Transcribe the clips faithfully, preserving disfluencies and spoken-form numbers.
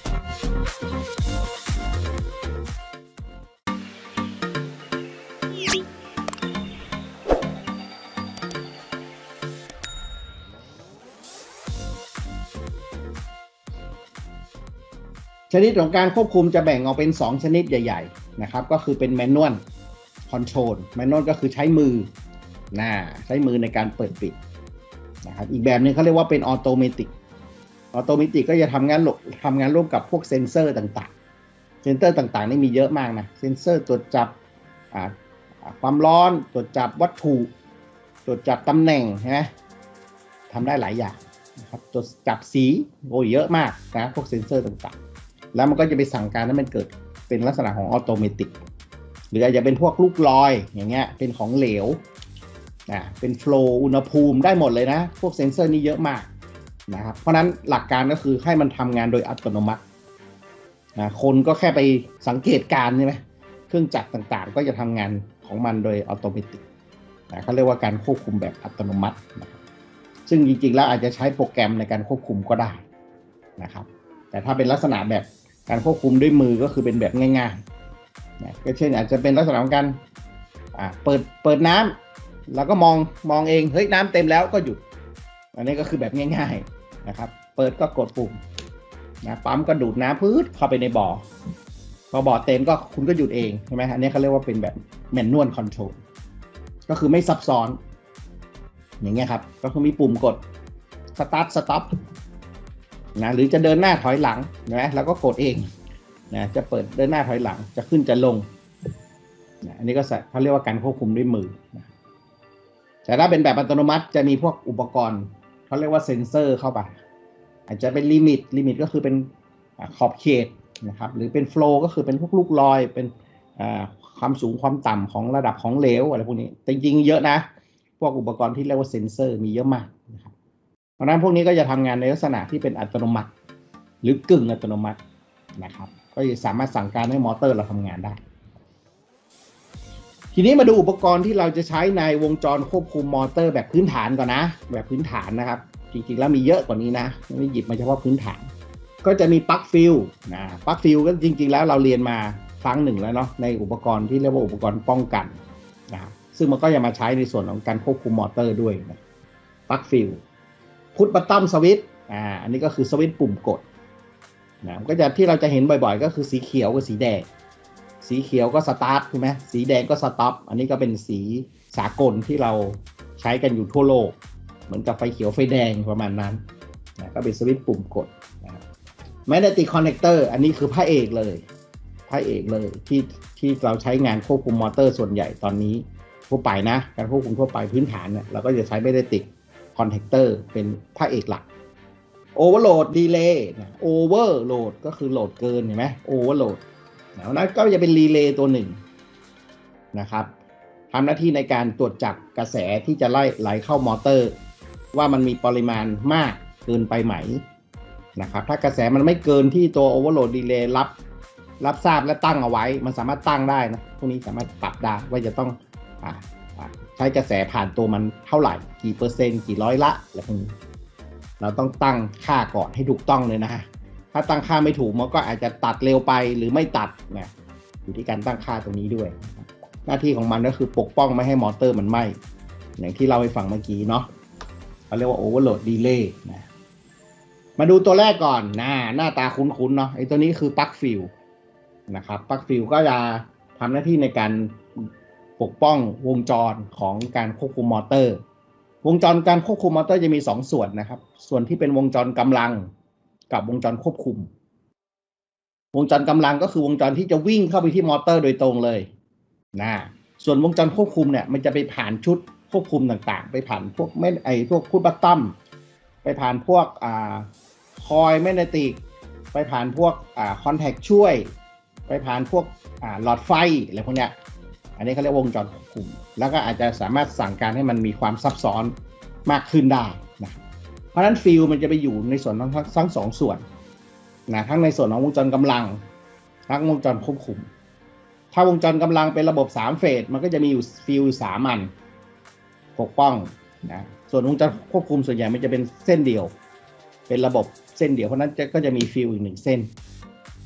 ชนิดของการควบคุมจะแบ่งออกเป็นสองชนิดใหญ่ๆนะครับก็คือเป็นแมนนวลคอนโทรลแมนนวลก็คือใช้มือนะใช้มือในการเปิดปิดนะครับอีกแบบนึงเขาเรียกว่าเป็นออโตเมติกออโตเมติกก็จะทำงานทำงานร่วมกับพวกเซ็นเซอร์ต่างๆเซ็นเซอร์ต่างๆนี่มีเยอะมากนะเซ็นเซอร์ตรวจจับความร้อนตรวจจับวัตถุตรวจจับตำแหน่งนะทำได้หลายอย่างนะครับตรวจจับสีโอ้ยเยอะมากนะพวกเซ็นเซอร์ต่างๆแล้วมันก็จะไปสั่งการให้มันเกิดเป็นลักษณะของออโตเมติกหรืออาจจะเป็นพวกลูกลอยอย่างเงี้ยเป็นของเหลวนะเป็นโฟลว์อุณหภูมิได้หมดเลยนะพวกเซ็นเซอร์นี้เยอะมากนะครับเพราะนั้นหลักการก็คือให้มันทำงานโดยอัตโนมัตินะคนก็แค่ไปสังเกตการใช่ไหมเครื่องจักรต่างๆก็จะทำงานของมันโดยอัตโนมัตินะเขาเรียกว่าการควบคุมแบบอัตโนมัตินะซึ่งจริงๆแล้วอาจจะใช้โปรแกรมในการควบคุมก็ได้นะครับแต่ถ้าเป็นลักษณะแบบการควบคุมด้วยมือก็คือเป็นแบบง่ายๆนะก็เช่นอาจจะเป็นลักษณะของการเปิดเปิดน้ำแล้วก็มองมองเองเฮ้ยน้ำเต็มแล้วก็หยุดอันนี้ก็คือแบบง่ายๆนะครับเปิดก็กดปุ่มนะปั๊มก็ดูดน้ำพืชเข้าไปในบ่อพอบ่อเต็มก็คุณก็หยุดเองใช่ไหมอันนี้เขาเรียกว่าเป็นแบบแมนนวลคอนโทรลก็คือไม่ซับซ้อนอย่างเงี้ยครับก็คือมีปุ่มกด start stop นะหรือจะเดินหน้าถอยหลังนะแล้วก็กดเองนะจะเปิดเดินหน้าถอยหลังจะขึ้นจะลงนะอันนี้ก็เขาเรียกว่าการควบคุมด้วยมือนะแต่ถ้าเป็นแบบอัตโนมัติจะมีพวกอุปกรณ์เขาเรียกว่าเซ็นเซอร์เข้าไปอาจจะเป็นลิมิตลิมิตก็คือเป็นขอบเขตนะครับหรือเป็นโฟลว์ก็คือเป็นพวกลูกลอยเป็นความสูงความต่ำของระดับของเหลวอะไรพวกนี้แต่จริงๆเยอะนะพวกอุปกรณ์ที่เรียกว่าเซ็นเซอร์มีเยอะมากนะครับเพราะนั้นพวกนี้ก็จะทำงานในลักษณะที่เป็นอัตโนมัติหรือกึ่งอัตโนมัตินะครับก็จะสามารถสั่งการให้มอเตอร์เราทำงานได้ทีนี้มาดูอุปกรณ์ที่เราจะใช้ในวงจรควบคุมมอเตอร์แบบพื้นฐานก่อนนะแบบพื้นฐานนะครับจริงๆแล้วมีเยอะกว่านี้นะไม่หยิบมาเฉพาะพื้นฐานก็จะมีปลั๊กฟิลนะปลั๊กฟิลก็จริงๆแล้วเราเรียนมาครั้งหนึ่งแล้วเนาะในอุปกรณ์ที่เรียกว่าอุปกรณ์ป้องกันนะซึ่งมันก็จะมาใช้ในส่วนของการควบคุมมอเตอร์ด้วยนะปลั๊กฟิลพุทบัตตัมสวิตช์อ่าอันนี้ก็คือสวิตช์ปุ่มกดนะก็จะที่เราจะเห็นบ่อยๆก็คือสีเขียวกับสีแดงสีเขียวก็สตาร์ทใช่ไหมสีแดงก็สต็อปอันนี้ก็เป็นสีสากลที่เราใช้กันอยู่ทั่วโลกเหมือนกับไฟเขียวไฟแดงประมาณนั้นนะก็เป็นสวิตช์ปุ่มกดนะครับแมกเนติกคอนเนคเตอร์อันนี้คือพระเอกเลยพระเอกเลยที่ที่เราใช้งานควบคุมมอเตอร์ส่วนใหญ่ตอนนี้ทั่วไปนะการควบคุมทั่วไปพื้นฐานเนี่ยเราก็จะใช้แมกเนติกคอนเนคเตอร์เป็นพระเอกหลักโอเวอร์โหลดดีเลย์โอเวอร์โหลดก็คือโหลดเกินเห็นไหมโอเวอร์โหลดนั้นก็จะเป็นรีเลย์ตัวหนึ่งนะครับทำหน้าที่ในการตรวจจับกระแสที่จะไล่ไหลเข้ามอเตอร์ว่ามันมีปริมาณมากเกินไปไหมนะครับถ้ากระแสมันไม่เกินที่ตัวโอเวอร์โหลดดีเลย์รับรับทราบและตั้งเอาไว้มันสามารถตั้งได้นะพวกนี้สามารถปรับได้ว่าจะต้องอ่าใช้กระแสผ่านตัวมันเท่าไหร่กี่เปอร์เซ็นต์กี่ร้อยละอะไรพวกนี้เราต้องตั้งค่าก่อนให้ถูกต้องเลยนะฮะถ้าตั้งค่าไม่ถูกมันก็อาจจะตัดเร็วไปหรือไม่ตัดนะอยู่ที่การตั้งค่าตรงนี้ด้วยหน้าที่ของมันก็คือปกป้องไม่ให้มอเตอร์มันไหม้อย่างที่เราไปฟังเมื่อกี้เนาะเขาเรียกว่าโอเวอร์โหลดดีเลย์นะมาดูตัวแรกก่อนนะหน้าตาคุ้นๆเนาะไอ้ตัวนี้คือปลั๊กฟิลนะครับปลั๊กฟิลก็จะทำหน้าที่ในการปกป้องวงจรของการควบคุมมอเตอร์วงจรการควบคุมมอเตอร์จะมีสองส่วนนะครับส่วนที่เป็นวงจรกำลังกับวงจรควบคุมวงจรกำลังก็คือวงจรที่จะวิ่งเข้าไปที่มอเตอร์โดยตรงเลยนะส่วนวงจรควบคุมเนี่ยมันจะไปผ่านชุดควบคุมต่างๆไปผ่านพวกไม่ไอพวกพุทบัตตัมไปผ่านพวกอ่าคอยแมกเนติกไปผ่านพวกอ่าคอนแทคช่วยไปผ่านพวกอ่าหลอดไฟอะไรพวกเนี้ยอันนี้เขาเรียกวงจรควบคุมแล้วก็อาจจะสามารถสั่งการให้มันมีความซับซ้อนมากขึ้นได้นะเพราะฉะนั้นฟิลมันจะไปอยู่ในส่วนทั้งทั้งสองส่วนนะทั้งในส่วนของวงจรกำลังทั้งวงจรควบคุมถ้าวงจรกำลังเป็นระบบสามเฟสมันก็จะมีอยู่ฟิลสามอันปกป้องนะส่วนวงจรควบคุมส่วนใหญ่มันจะเป็นเส้นเดียวเป็นระบบเส้นเดียวเพราะนั้นก็จะมีฟิลอีกหนึ่งเส้น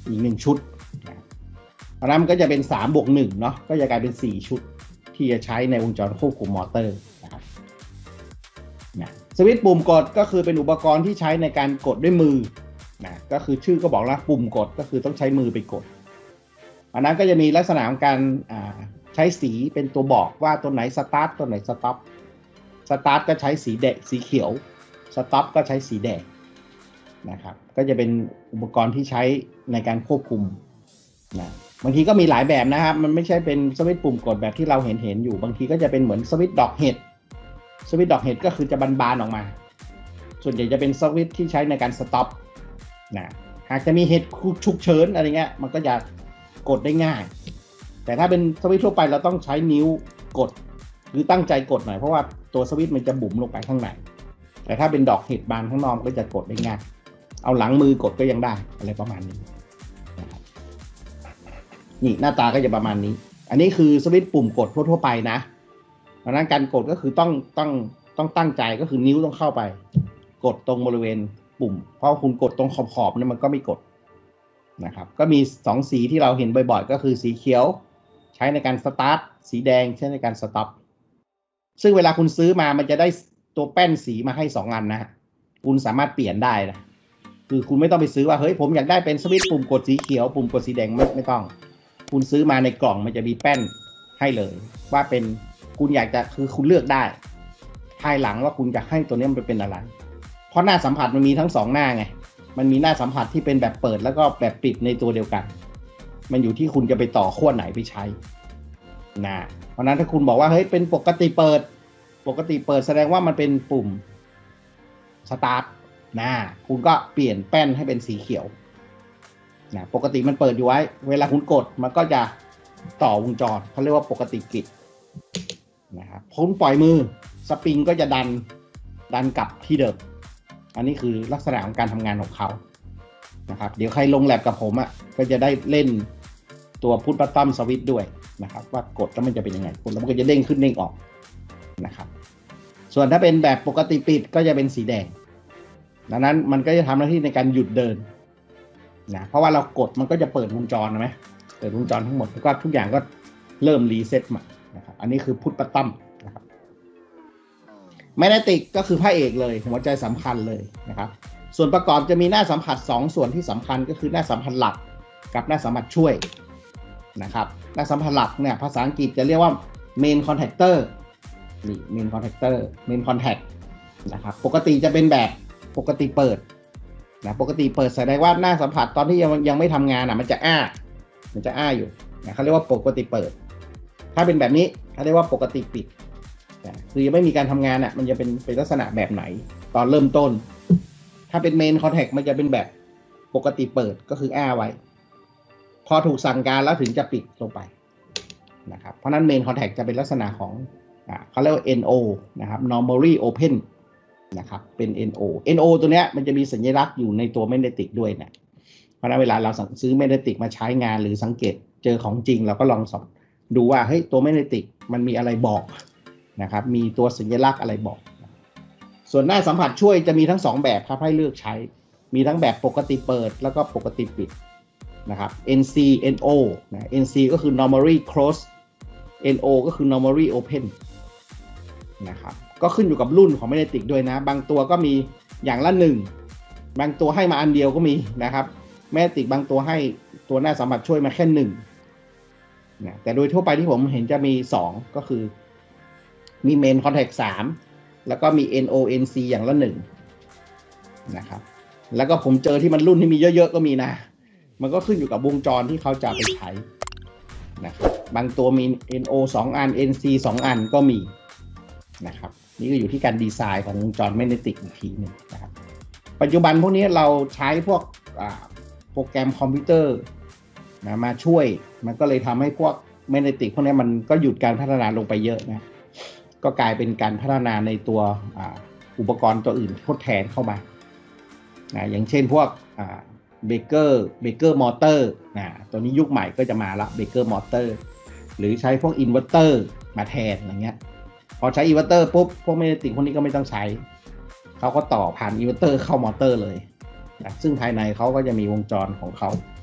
อีกหนึ่งชุดเพราะนั้นมันก็จะเป็นสามบวกหนึ่งเนาะก็จะกลายเป็นสี่ชุดที่จะใช้ในวงจรควบคุมมอเตอร์นะครับนะสวิตช์ปุ่มกดก็คือเป็นอุปกรณ์ที่ใช้ในการกดด้วยมือนะก็คือชื่อก็บอกแล้วปุ่มกดก็คือต้องใช้มือไปกดอันนั้นก็จะมีลักษณะของการใช้สีเป็นตัวบอกว่าตัวไหนสตาร์ทตัวไหนสต็อปสตาร์ทก็ใช้สีแดงสีเขียวสต็อปก็ใช้สีแดงนะครับก็จะเป็นอุปกรณ์ที่ใช้ในการควบคุมนะบางทีก็มีหลายแบบนะครับมันไม่ใช่เป็นสวิตช์ปุ่มกดแบบที่เราเห็นเห็นอยู่บางทีก็จะเป็นเหมือนสวิตช์ดอกเห็ดสวิตช์ดอกเห็ดก็คือจะบานๆออกมาส่วนใหญ่จะเป็นสวิตช์ที่ใช้ในการสต็อปนะหากจะมีเหตุฉุกเฉินอะไรเงี้ยมันก็จะกดได้ง่ายแต่ถ้าเป็นสวิตช์ทั่วไปเราต้องใช้นิ้วกดหรือตั้งใจกดหน่อยเพราะว่าตัวสวิตช์มันจะบุ๋มลงไปข้างในแต่ถ้าเป็นดอกเห็ดบานข้างนอกก็จะกดได้ง่ายเอาหลังมือกดก็ยังได้อะไรประมาณนี้นะครับนี่หน้าตาก็จะประมาณนี้อันนี้คือสวิตช์ปุ่มกดทั่วๆไปนะเพราะนั้นการกดก็คือต้องต้องต้องตั้งใจก็คือนิ้วต้องเข้าไปกดตรงบริเวณปุ่มเพราะคุณกดตรงขอบๆเนี่ยมันก็ไม่กดนะครับก็มีสองสีที่เราเห็นบ่อยๆก็คือสีเขียวใช้ในการสตาร์ทสีแดงใช้ในการสต็อปซึ่งเวลาคุณซื้อมามันจะได้ตัวแป้นสีมาให้สองอันนะคุณสามารถเปลี่ยนได้นะคือคุณไม่ต้องไปซื้อว่าเฮ้ยผมอยากได้เป็นสวิตช์ปุ่มกดสีเขียวปุ่มกดสีแดงไม่ไม่ต้องคุณซื้อมาในกล่องมันจะมีแป้นให้เลยว่าเป็นคุณอยากจะคือคุณเลือกได้ภายหลังว่าคุณจะให้ตัวนี้มันเป็นอะไรเพราะหน้าสัมผัสมันมีทั้งสองหน้าไงมันมีหน้าสัมผัสที่เป็นแบบเปิดแล้วก็แบบปิดในตัวเดียวกันมันอยู่ที่คุณจะไปต่อขั้วไหนไปใช้นะเพราะนั้นถ้าคุณบอกว่าเฮ้ยเป็นปกติเปิดปกติเปิดแสดงว่ามันเป็นปุ่มสตาร์ทนะคุณก็เปลี่ยนแป้นให้เป็นสีเขียวนะปกติมันเปิดอยู่ไว้เวลาคุณกดมันก็จะต่อวงจรเขาเรียกว่าปกติปิดนะครับคุณปล่อยมือสปริงก็จะดันดันกลับที่เดิมอันนี้คือลักษณะของการทำงานของเขานะครับเดี๋ยวใครลงแลบกับผมอ่ะก็จะได้เล่นตัวพุทบัตตัมสวิตช์ด้วยนะครับว่ากดแล้วมันจะเป็นยังไงกดแล้วมันก็จะเด้งขึ้นเด้งออกนะครับส่วนถ้าเป็นแบบปกติปิดก็จะเป็นสีแดงดังนั้นมันก็จะทำหน้าที่ในการหยุดเดินนะเพราะว่าเรากดมันก็จะเปิดวงจรนะไหมเปิดวงจรทั้งหมดแล้วก็ทุกอย่างก็เริ่มรีเซ็ตใหม่นะครับอันนี้คือพุทบัตตัมนะครับแมกเนติกก็คือพระเอกเลยหัวใจสำคัญเลยนะครับส่วนประกอบจะมีหน้าสัมผัสสองส่วนที่สำคัญก็คือหน้าสัมผัสหลักกับหน้าสัมผัสช่วยนะครับหน้าสัมผัสหลักเนี่ยภาษาอังกฤษจะเรียกว่า main contactor นี่ main contactor main contact นะครับปกติจะเป็นแบบปกติเปิดนะปกติเปิดแสดงว่าหน้าสัมผัสตอนที่ยังยังไม่ทำงานอ่ะมันจะอ้ามันจะอ้าอยู่นะเขาเรียกว่าปกติเปิดถ้าเป็นแบบนี้เขาเรียกว่าปกติปิดคือยังไม่มีการทำงานอ่ะมันจะเป็นเป็นลักษณะแบบไหนตอนเริ่มต้นถ้าเป็น main contact มันจะเป็นแบบปกติเปิดก็คืออ้าไว้พอถูกสั่งการแล้วถึงจะปิดลงไปนะครับเพราะนั้น main contact จะเป็นลักษณะของอ่าเขาเรียกว่า เอ็น โอ นะครับ normally open นะครับเป็น เอ็น โอ เอ็น โอ ตัวเนี้ยมันจะมีสัญลักษณ์อยู่ในตัวแมกเนติกด้วยนะเพราะนั้นเวลาเราซื้อแมกเนติกมาใช้งานหรือสังเกตเจอของจริงเราก็ลองสอบดูว่าเฮ้ยตัวแมกเนติกมันมีอะไรบอกนะครับมีตัวสัญลักษณ์อะไรบอกส่วนหน้าสัมผัสช่วยจะมีทั้งสองแบบครับให้เลือกใช้มีทั้งแบบปกติเปิดแล้วก็ปกติปิดนะครับ เอ็น ซี เอ็น โอ นะ เอ็น ซี ก็คือ normally close เอ็น โอ ก็คือ normally open นะครับก็ขึ้นอยู่กับรุ่นของแมกเนติกด้วยนะบางตัวก็มีอย่างละหนึ่งบางตัวให้มาอันเดียวก็มีนะครับแมกเนติกบางตัวให้ตัวหน้าสัมผัสช่วยมาแค่หนึ่งนะแต่โดยทั่วไปที่ผมเห็นจะมีสองก็คือมี main contact สามแล้วก็มี เอ็น โอ เอ็น ซี อย่างละหนึ่งนะครับแล้วก็ผมเจอที่มันรุ่นที่มีเยอะๆก็มีนะมันก็ขึ้นอยู่กับวงจรที่เขาจะไปใช้นะครับบางตัวมี เอ็น โอ สองอัน เอ็น ซี สองอันก็มีนะครับนี่ก็อยู่ที่การดีไซน์ของวงจรแมกเนติกอีกทีนึงนะครับปัจจุบันพวกนี้เราใช้พวกโปรแกรมคอมพิวเตอร์นะมาช่วยมันก็เลยทำให้พวกแมกเนติกพวกนี้มันก็หยุดการพัฒนาลงไปเยอะนะก็กลายเป็นการพัฒนาในตัวอุปกรณ์ตัวอื่นทดแทนเข้ามานะอย่างเช่นพวกเบเกอร์เบเกอร์มอเตอร์นะตัวนี้ยุคใหม่ก็จะมาละเบเกอร์มอเตอร์หรือใช้พวกอินเวอร์เตอร์มาแทนอย่างเงี้ยพอใช้อินเวอร์เตอร์ปุ๊บพวกแมกเนติกพวกนี้ก็ไม่ต้องใช้เขาก็ต่อผ่านอินเวอร์เตอร์เข้ามอเตอร์เลยนะซึ่งภายในเขาก็จะมีวงจรของเขา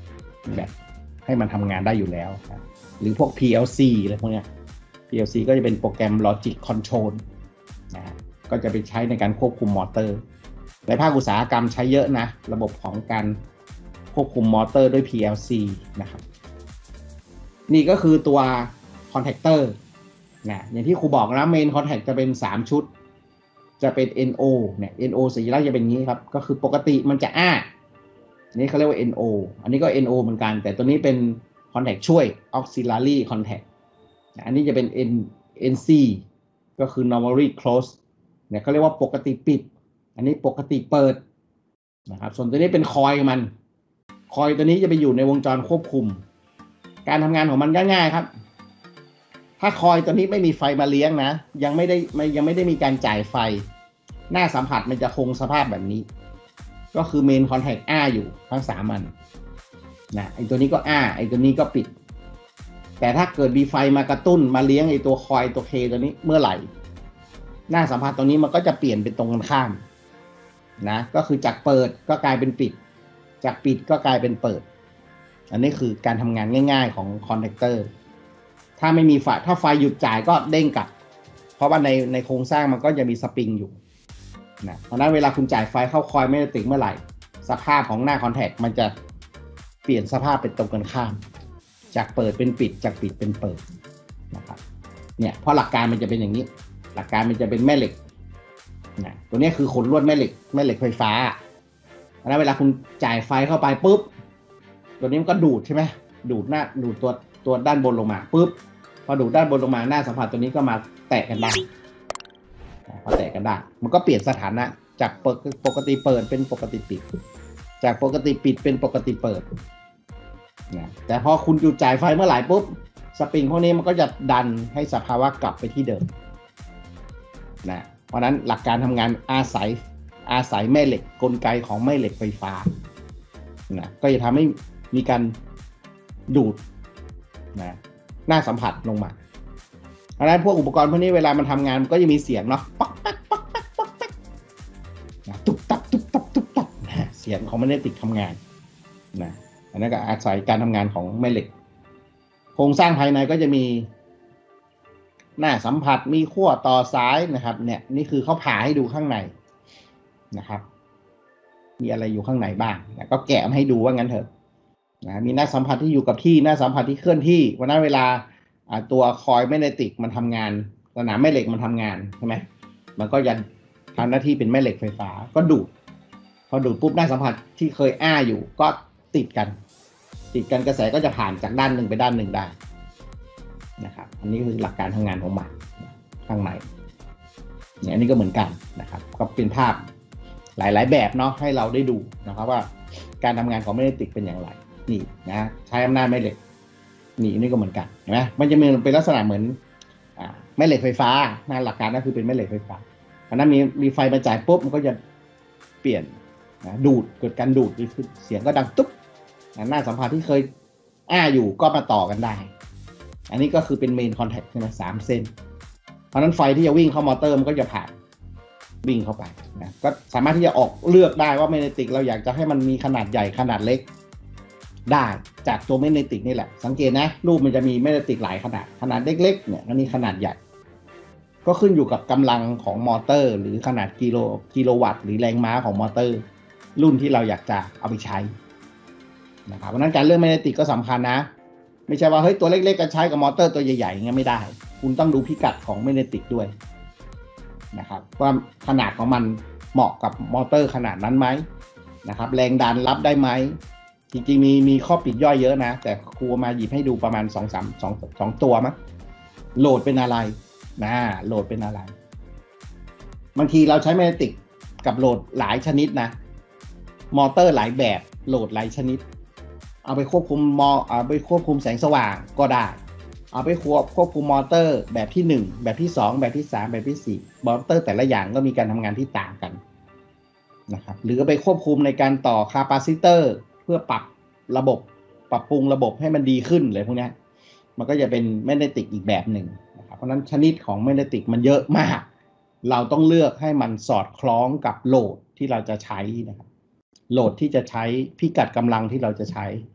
แบบให้มันทำงานได้อยู่แล้วนะหรือพวก พี แอล ซี อะไรพวกเนี้ย พี แอล ซี ก็จะเป็นโปรแกรม Logic Control นะก็จะไปใช้ในการควบคุมมอเตอร์ในภาคอุตสาหกรรมใช้เยอะนะระบบของการควบคุมมอเตอร์ด้วย พี แอล ซี นะครับนี่ก็คือตัวคอนแทคเตอร์นะอย่างที่ครูบอกนะเมนคอนแทคจะเป็นสามชุดจะเป็น เอ็น โอ เนี่ย เอ็น โอ สัญลักษณ์จะเป็นอย่างนี้ครับก็คือปกติมันจะอ้านี่เขาเรียกว่า เอ็น โอ อันนี้ก็ เอ็น โอ เหมือนกันแต่ตัวนี้เป็นคอนแทคช่วย auxiliary contact อันนี้จะเป็น N เอ็น ซี ก็คือ normally close เนี่ยเขาเรียกว่าปกติปิดอันนี้ปกติเปิดนะครับส่วนตัวนี้เป็นคอยมันคอยตัวนี้จะไปอยู่ในวงจรควบคุมการทำงานของมันง่ายๆครับถ้าคอยตัวนี้ไม่มีไฟมาเลี้ยงนะยังไม่ได้ยังไม่ได้มีการจ่ายไฟหน้าสัมผัสมันจะคงสภาพแบบนี้ก็คือ main contact อ้าอยู่ทั้งสามอันนะไอตัวนี้ก็อ้าไอตัวนี้ก็ปิดแต่ถ้าเกิดมีไฟมากระตุ้นมาเลี้ยงไอตัวคอยตัวเคตัวนี้เมื่อไหร่หน้าสัมผัสตรงนี้มันก็จะเปลี่ยนเป็นตรงกันข้ามนะก็คือจากเปิดก็กลายเป็นปิดจากปิดก็กลายเป็นเปิดอันนี้คือการทำงานง่ายๆของคอนแทคเตอร์ถ้าไม่มีไฟถ้าไฟหยุดจ่ายก็เด้งกลับเพราะว่าในในโครงสร้างมันก็จะมีสปริงอยู่นะเพราะนั้นเวลาคุณจ่ายไฟเข้าคอยแมกเนติกเมื่อไหร่สภาพของหน้าคอนแทคมันจะเปลี่ยนสภาพเป็นตรงกันข้ามจากเปิดเป็นปิดจากปิดเป็นเปิดนะครับเนี่ยเพราะหลักการมันจะเป็นอย่างนี้หลักการมันจะเป็นแม่เหล็กนะตัวนี้คือขนลวดแม่เหล็กแม่เหล็กไฟฟ้าแล้วเวลาคุณจ่ายไฟเข้าไปปุ๊บตัวนี้มันก็ดูดใช่ไหมดูดหน้าดูดตัวตัวด้านบนลงมาปุ๊บพอดูดด้านบนลงมาหน้าสัมผัสตัวนี้ก็มาแตะกันได้พอแตะกันได้มันก็เปลี่ยนสถานะจากปกติเปิดเป็นปกติปิดจากปกติปิดเป็นปกติเปิดนะแต่พอคุณหยุดจ่ายไฟเมื่อไหร่ปุ๊บสปริงพวกนี้มันก็จะดันให้สภาวะกลับไปที่เดิมนะเพราะนั้นหลักการทำงานอาศัยอาศัยแม่เหล็กกลไกของแม่เหล็กไฟฟ้านะก็จะทำให้มีการดูดนะหน้าสัมผัสลงมาเพราะฉะนั้นพวกอุปกรณ์พวกนี้เวลามันทำงานมันก็จะมีเสียงเนาะป๊อกแป๊กป๊อกแป๊กป๊อกแป๊กนะตุ๊บตับตุ๊บตับตุ๊บตับนะเสียงของแม่เหล็กทำงานนะอันนั้นก็อาศัยการทำงานของแม่เหล็กโครงสร้างภายในก็จะมีหน้าสัมผัสมีขั้วต่อสายนะครับเนี่ยนี่คือเขาผ่าให้ดูข้างในนะครับมีอะไรอยู่ข้างในบ้างนะก็แกะมาให้ดูว่างั้นเถอะนะมีหน้าสัมผัสที่อยู่กับที่หน้าสัมผัสที่เคลื่อนที่วันนั้นเวลาตัวคอยแมกเนติกมันทำงานสนามแม่เหล็กมันทำงานใช่ไหมมันก็ยันทำหน้าที่เป็นแม่เหล็กไฟฟ้าก็ดูดพอดูดปุ๊บหน้าสัมผัสที่เคยอ้าอยู่ก็ติดกันติดกันกระแสก็จะผ่านจากด้านหนึ่งไปด้านหนึ่งได้นะครับอันนี้คือหลักการทำงานของมันข้างในเนี่ยอันนี้ก็เหมือนกันนะครับก็เป็นภาพหลายๆแบบเนาะให้เราได้ดูนะครับว่าการทำงานของแมกเนติกเป็นอย่างไรนี่นะใช้อำนาจแม่เหล็กนี่นี่ก็เหมือนกันเห็นไหมมันจะมีเป็นลักษณะเหมือนอ่าแม่เหล็กไฟฟ้านะหลักการก็คือเป็นแม่เหล็กไฟฟ้าอันนั้นมีมีไฟมาจ่ายปุ๊บมันก็จะเปลี่ยนนะดูดเกิดการดูดเสียงก็ดังตุ๊บหน้าสัมผัสที่เคยอ้าอยู่ก็มาต่อกันได้อันนี้ก็คือเป็นเมนคอนแทคใช่ไหมสามเส้นเพราะนั้นไฟที่จะวิ่งเข้ามอเตอร์มันก็จะผ่านวิ่งเข้าไปนะก็สามารถที่จะออกเลือกได้ว่าแมกเนติกเราอยากจะให้มันมีขนาดใหญ่ขนาดเล็กได้จากตัวแมกเนติกนี่แหละสังเกตนะรูปมันจะมีแมกเนติกหลายขนาดขนาดเล็กๆเนี่ยอันนี้ขนาดใหญ่ก็ขึ้นอยู่กับกำลังของมอเตอร์หรือขนาดกิโลกิโลวัตต์หรือแรงม้าของมอเตอร์รุ่นที่เราอยากจะเอาไปใช้นะครับเพราะนั้นการเลือกแมกเนติกก็สำคัญนะไม่ใช่ว่าเฮ้ยตัวเล็กๆก็ใช้กับมอเตอร์ตัวใหญ่ๆอย่างเงี้ยไม่ได้คุณต้องดูพิกัดของแมกเนติกด้วยนะครับว่าขนาดของมันเหมาะกับมอเตอร์ขนาดนั้นไหมนะครับแรงดันรับได้ไหมจริงๆมีมีข้อปิดย่อยเยอะนะแต่ครูมาหยิบให้ดูประมาณ สอง สาม สอง สองตัวมั้งโหลดเป็นอะไรนะโหลดเป็นอะไรบางทีเราใช้แมกเนติกกับโหลดหลายชนิดนะมอเตอร์หลายแบบโหลดหลายชนิดเอาไปควบคุมมอเอาไปควบคุมแสงสว่างก็ได้เอาไปควบควบคุมมอเตอร์แบบที่หนึ่งแบบที่สองแบบที่สามแบบที่สี่มอเตอร์แต่ละอย่างก็มีการทำงานที่ต่างกันนะครับหรือเอาไปควบคุมในการต่อคาปาซิเตอร์เพื่อปรับระบบปรับปรุงระบบให้มันดีขึ้นเลยพวกนี้มันก็จะเป็นแมกเนติกอีกแบบหนึ่งนะครับเพราะนั้นชนิดของแมกเนติกมันเยอะมากเราต้องเลือกให้มันสอดคล้องกับโหลดที่เราจะใช้นะครับโหลดที่จะใช้พิกัดกำลังที่เราจะใช้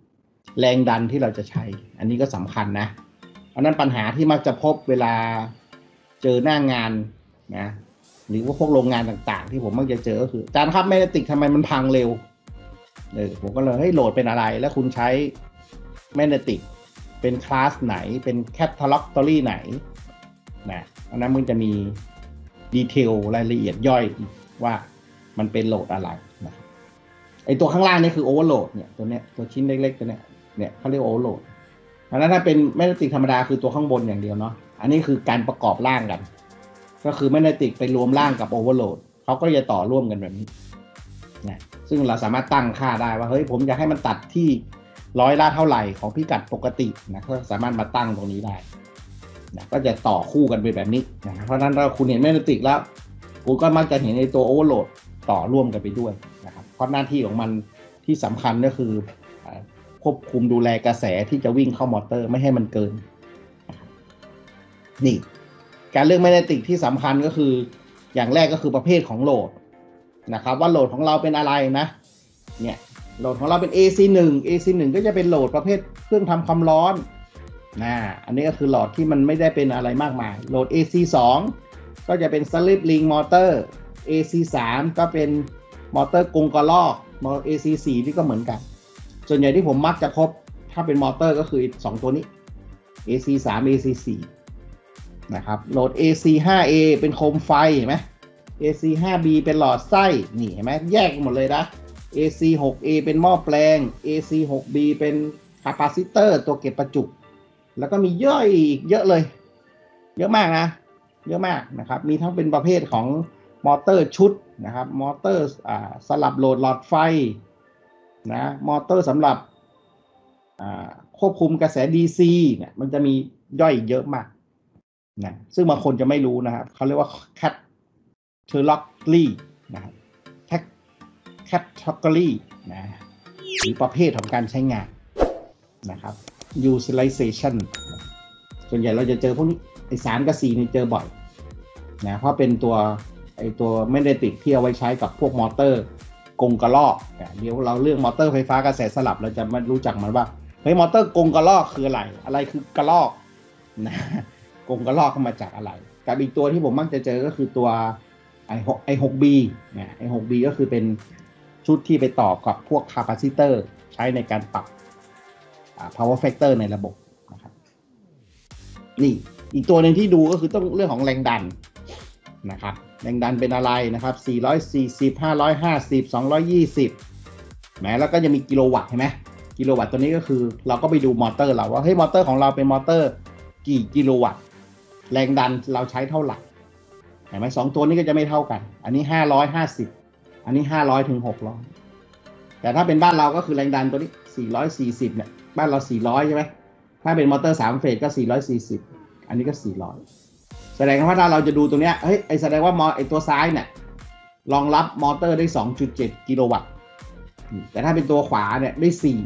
แรงดันที่เราจะใช้ อันนี้ก็สำคัญนะเพราะนั้นปัญหาที่มักจะพบเวลาเจอหน้างานนะหรือว่าพวกโรงงานต่างๆที่ผมมักจะเจอก็คืออาจารย์ครับแมกเนติกทำไมมันพังเร็วเออผมก็เลยให้โหลดเป็นอะไรแล้วคุณใช้แมกเนติกเป็นคลาสไหนเป็นแคตตาล็อกตอรี่ไหนนะเพราะนั้นมันจะมีดีเทลรายละเอียดย่อยว่ามันเป็นโหลดอะไรนะไอตัวข้างล่างนี่คือโอเวอร์โหลดเนี่ยตัวเนี้ยตัวชิ้นเล็กๆตัวเนี้ยเนี่ยเขาเรียกโอเวอร์โหลดเพราะนั้นถ้าเป็นแมกเนติกธรรมดาคือตัวข้างบนอย่างเดียวเนาะอันนี้คือการประกอบร่างกันก็คือแมกเนติกไปรวมร่างกับโอเวอร์โหลดเขาก็จะต่อร่วมกันแบบนี้นะซึ่งเราสามารถตั้งค่าได้ว่าเฮ้ยผมอยากให้มันตัดที่ร้อยละเท่าไหร่ของพิกัดปกตินะก็สามารถมาตั้งตรงนี้ได้นะก็จะต่อคู่กันไปแบบนี้นะเพราะฉะนั้นถ้าคุณเห็นแมกเนติกแล้วคุณก็มักจะเห็นในตัวโอเวอร์โหลดต่อร่วมกันไปด้วยนะครับเพราะหน้าที่ของมันที่สำคัญก็คือควบคุมดูแลกระแสที่จะวิ่งเข้ามอเตอร์ไม่ให้มันเกินนี่การเลือกแมกเนติกที่สำคัญก็คืออย่างแรกก็คือประเภทของโหลดนะครับว่าโหลดของเราเป็นอะไรนะเนี่ยโหลดของเราเป็น เอ ซี หนึ่ง เอ ซี หนึ่ง ก็จะเป็นโหลดประเภทเครื่องทำความร้อนนะอันนี้ก็คือโหลดที่มันไม่ได้เป็นอะไรมากมายโหลด เอ ซี สอง ก็จะเป็น Slip Ring Motor เอ ซี สาม ก็เป็นมอเตอร์กงกระลอกมอเตอร์ เอ ซี สี่ ที่ก็เหมือนกันส่วนใหญ่ที่ผมมักจะพบถ้าเป็นมอเตอร์ก็คือสองตัวนี้ เอ ซี สาม เอ ซี สี่ นะครับโหลด เอ ซี ห้า เอ เป็นโคมไฟเห็นไหม เอ ซี ห้า บี เป็นหลอดไส้นี่เห็นไหมแยกหมดเลยนะ เอ ซี หก เอ เป็นหม้อแปลง เอ ซี หก บี เป็นคาปาซิเตอร์ตัวเก็บประจุแล้วก็มีย่อยอีกเยอะเลยเยอะมากนะเยอะมากนะครับมีทั้งเป็นประเภทของมอเตอร์ชุดนะครับมอเตอร์อ่าสลับโหลดหลอดไฟนะมอเตอร์สำหรับอ่าควบคุมกระแส ดี ซี เนี่ยมันจะมีย่อยเยอะมากนะซึ่งบางคนจะไม่รู้นะครับเขาเรียกว่า category นะครับ category นะหรือประเภทของการใช้งานนะครับ utilization ส่วนใหญ่เราจะเจอพวกนี้ไอ้สามกับสี่นี่เจอบ่อยนะเพราะเป็นตัวไอ้ตัวแมกเนติกที่เอาไว้ใช้กับพวกมอเตอร์กงกระลอกเดี๋ยวเราเรื่องมอเตอร์ไฟฟ้ากระแสสลับเราจะมารู้จักมันว่าเฮ้ยมอเตอร์กงกระลอกคืออะไรอะไรคือกระลอกนะกงกระลอกเข้ามาจากอะไรกับอีกตัวที่ผมมักจะเจอก็คือตัวไอ้ไอ้หกบีนะไอ้หกบีก็คือเป็นชุดที่ไปต่อกับพวกคาปาซิเตอร์ใช้ในการปรับ power factor ในระบบนะครับนี่อีกตัวหนึ่งที่ดูก็คือต้องเรื่องของแรงดันนะครับแรงดันเป็นอะไรนะครับสี่ร้อยสี่สิบ ห้าร้อยห้าสิบ สองร้อยยี่สิบแหมแล้วก็จะมีกิโลวัตต์ใช่ไหมกิโลวัตต์ตัวนี้ก็คือเราก็ไปดูมอเตอร์เราว่าเฮ้ยมอเตอร์ของเราเป็นมอเตอร์กี่กิโลวัตต์แรงดันเราใช้เท่าไหร่เห็นไหมสองตัวนี้ก็จะไม่เท่ากันอันนี้ห้าร้อยห้าสิบอันนี้ห้าร้อยถึงหกร้อยแต่ถ้าเป็นบ้านเราก็คือแรงดันตัวนี้สี่ร้อยสี่สิบเนี่ยบ้านเราสี่ร้อยใช่ไหมถ้าเป็นมอเตอร์สามเฟสก็สี่ร้อยสี่สิบอันนี้ก็สี่ร้อยแสดงว่าถ้าเราจะดูตัวเนี้ยเฮ้ยไอแสดงว่ามอไอตัวซ้ายเนี่ยรองรับมอเตอร์ได้ สองจุดเจ็ด กิโลวัตต์แต่ถ้าเป็นตัวขวาเนี่ยได้4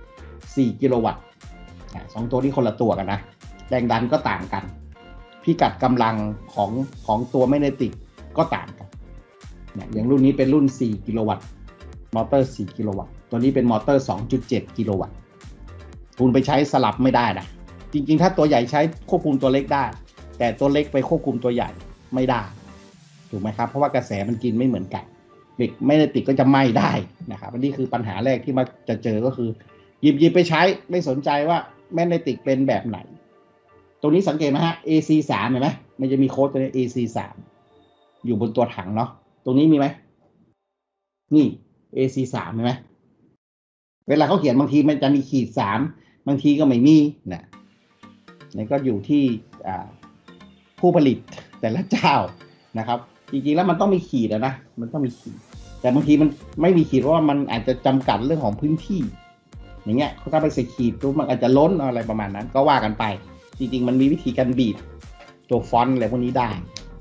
4กิโลวัตต์สองตัวนี้คนละตัวกันนะแรงดันก็ต่างกันพิกัดกำลังของของตัวแมกเนติกก็ต่างกันเนี่ยอย่างรุ่นนี้เป็นรุ่นสี่กิโลวัตต์มอเตอร์สี่กิโลวัตต์ตัวนี้เป็นมอเตอร์ สองจุดเจ็ด กิโลวัตต์คุณไปใช้สลับไม่ได้นะจริงๆถ้าตัวใหญ่ใช้ควบคุมตัวเล็กได้แต่ตัวเล็กไปควบคุมตัวใหญ่ไม่ได้ถูกไหมครับเพราะว่ากระแสมันกินไม่เหมือนกันเด็กแมกเนติกก็จะไหม้ได้นะครับอันนี้คือปัญหาแรกที่มาจะเจอก็คือหยิบหยิบไปใช้ไม่สนใจว่าแมกเนติกเป็นแบบไหนตรงนี้สังเกตไหมฮะ เอ ซี สาม เห็นไหมมันจะมีโค้ดตัวนี้ เอ ซี สาม อยู่บนตัวถังเนาะตรงนี้มีไหมนี่ เอ ซี สาม เห็นไหมเวลาเขาเขียนบางทีมันจะมีขีดสามบางทีก็ไม่มีนะนี่ก็อยู่ที่ผู้ผลิตแต่ละเจ้านะครับจริงๆแล้วมันต้องมีขีดนะมันต้องมีขีดแต่บางทีมันไม่มีขีดเพราะว่ามันอาจจะจำกัดเรื่องของพื้นที่อย่างเงี้ยถ้าไปใส่ขีดปุ๊บมันอาจจะล้นอะไรประมาณนั้นก็ว่ากันไปจริงๆมันมีวิธีการบีบตัวฟอนต์อะไรพวกนี้ได้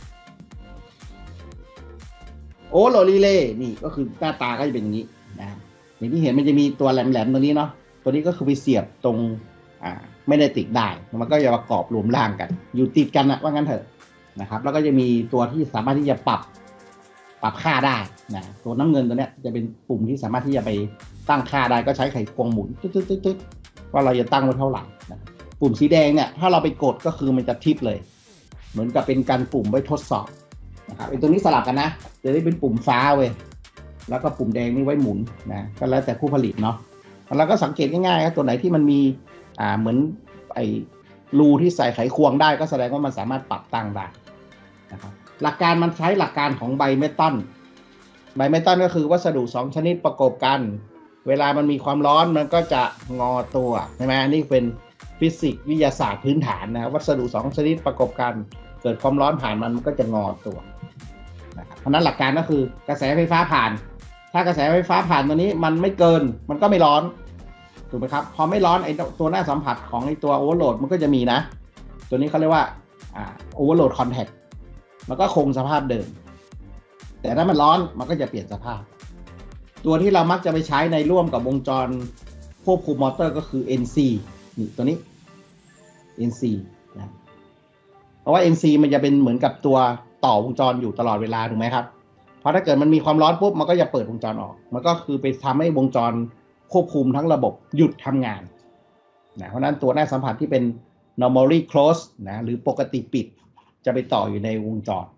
โอ้โหรีเลย์นี่ก็คือหน้าตาก็จะเป็นอย่างนี้นะอย่างที่เห็นมันจะมีตัวแหลมๆตัวนี้เนาะตัวนี้ก็คือไปเสียบตรงอ่าไม่ได้ติดได้มันก็จะประกอบรวมร่างกันอยู่ติดกันนะว่างั้นเถอะนะครับแล้วก็จะมีตัวที่สามารถที่จะปรับปรับค่าได้นะตัวน้ำเงินตัวเนี้ยจะเป็นปุ่มที่สามารถที่จะไปตั้งค่าได้ก็ใช้ไขควงหมุนตึ๊ดตึ๊ดตึ๊ดตึ๊ดว่าเราจะตั้งไว้เท่าไหร่นะปุ่มสีแดงเนี่ยถ้าเราไปกดก็คือมันจะทิปเลยเหมือนกับเป็นการปุ่มไว้ทดสอบนะครับไอ้ตัวนี้สลับกันนะจะได้เป็นปุ่มฟ้าเว้ยแล้วก็ปุ่มแดงนี่ไว้หมุนนะก็แล้วแต่ผู้ผลิตเนาะแล้วก็สังเกตง่ายๆครับตัวไหนที่มันมีอ่าเหมือนไอ้รูที่ใส่ไขควงได้ก็แสดงว่ามันสามารถปรับตั้งได้นะครับหลักการมันใช้หลักการของไบเมทัลไบเมทัลก็คือวัสดุสองชนิดประกอบกันเวลามันมีความร้อนมันก็จะงอตัวใช่ไหมนี่เป็นฟิสิกส์วิทยาศาสตร์พื้นฐานนะวัสดุสองชนิดประกอบกันเกิดความร้อนผ่านมันมันก็จะงอตัวนะครับเพราะนั้นหลักการก็คือกระแสไฟฟ้าผ่านถ้ากระแสไฟฟ้าผ่านตัวนี้มันไม่เกินมันก็ไม่ร้อนถูกไหมครับพอไม่ร้อนไอ้ตัวหน้าสัมผัสของไอ้ตัวโอเวอร์โหลดมันก็จะมีนะตัวนี้เขาเรียกว่าอ่าโอเวอร์โหลดคอนแทคมันก็คงสภาพเดิมแต่ถ้ามันร้อนมันก็จะเปลี่ยนสภาพตัวที่เรามักจะไปใช้ในร่วมกับวงจรควบคุมมอเตอร์ก็คือ เอ็น ซี นี่ตัวนี้ เอ็น ซี นะเพราะว่า เอ็น ซี มันจะเป็นเหมือนกับตัวต่อวงจรอยู่ตลอดเวลาถูกไหมครับเพราะถ้าเกิดมันมีความร้อนปุ๊บมันก็จะเปิดวงจรออกมันก็คือไปทำให้วงจรควบคุมทั้งระบบหยุดทำงานนะเพราะนั้นตัวหน้าสัมผัสที่เป็น normally close นะหรือปกติปิดจะไปต่ออยู่ในวงจร